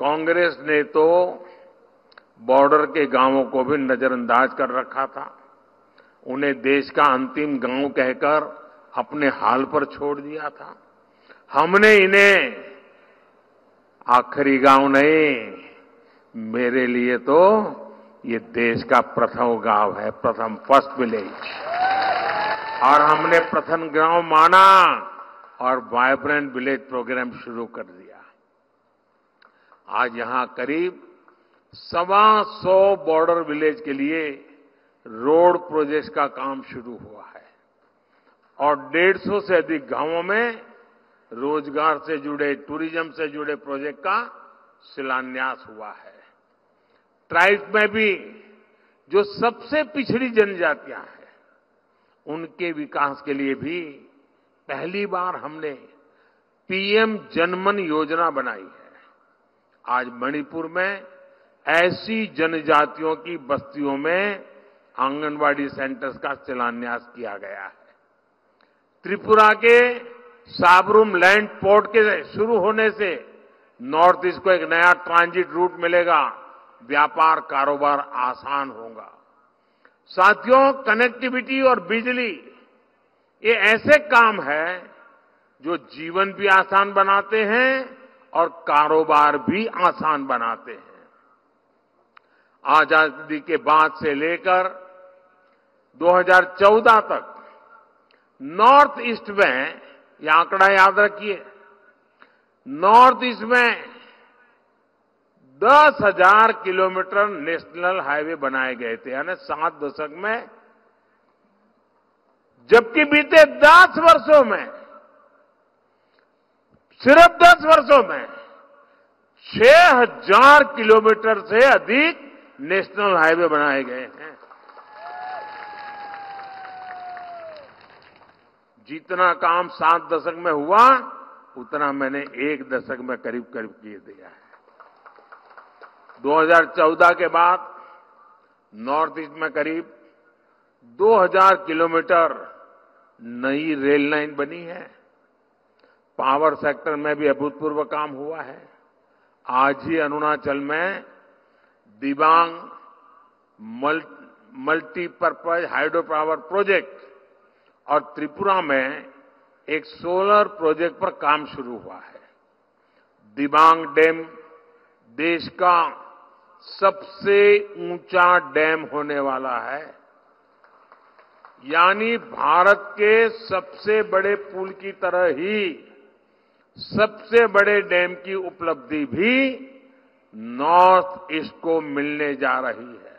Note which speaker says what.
Speaker 1: कांग्रेस ने तो बॉर्डर के गांवों को भी नजरअंदाज कर रखा था। उन्हें देश का अंतिम गांव कहकर अपने हाल पर छोड़ दिया था। हमने इन्हें आखिरी गांव नहीं, मेरे लिए तो ये देश का प्रथम गांव है, प्रथम फर्स्ट विलेज। और हमने प्रथम गांव माना और वाइब्रेंट विलेज प्रोग्राम शुरू कर दिया। आज यहां करीब 125 बॉर्डर विलेज के लिए रोड प्रोजेक्ट्स का काम शुरू हुआ है और 150 से अधिक गांवों में रोजगार से जुड़े, टूरिज्म से जुड़े प्रोजेक्ट का शिलान्यास हुआ है। ट्राइब्स में भी जो सबसे पिछड़ी जनजातियां हैं, उनके विकास के लिए भी पहली बार हमने पीएम जनमन योजना बनाई है। आज मणिपुर में ऐसी जनजातियों की बस्तियों में आंगनवाड़ी सेंटर्स का शिलान्यास किया गया है। त्रिपुरा के साबरूम लैंड पोर्ट के शुरू होने से नॉर्थ ईस्ट को एक नया ट्रांजिट रूट मिलेगा, व्यापार कारोबार आसान होगा। साथियों, कनेक्टिविटी और बिजली ये ऐसे काम है जो जीवन भी आसान बनाते हैं और कारोबार भी आसान बनाते हैं। आजादी के बाद से लेकर 2014 तक नॉर्थ ईस्ट में, ये आंकड़ा याद रखिए, नॉर्थ ईस्ट में 10,000 किलोमीटर नेशनल हाईवे बनाए गए थे, यानी 7 दशक में। जबकि बीते 10 वर्षों में, सिर्फ 10 वर्षों में 6,000 किलोमीटर से अधिक नेशनल हाईवे बनाए गए हैं। जितना काम 7 दशक में हुआ, उतना मैंने 1 दशक में करीब करीब किए दिया है। 2014 के बाद नॉर्थ ईस्ट में करीब 2,000 किलोमीटर नई रेल लाइन बनी है। पावर सेक्टर में भी अभूतपूर्व काम हुआ है। आज ही अरुणाचल में Dibang multipurpose hydro power project और त्रिपुरा में एक सोलर प्रोजेक्ट पर काम शुरू हुआ है। दिबांग डैम देश का सबसे ऊंचा डैम होने वाला है, यानी भारत के सबसे बड़े पुल की तरह ही सबसे बड़े डैम की उपलब्धि भी नॉर्थ ईस्ट को मिलने जा रही है।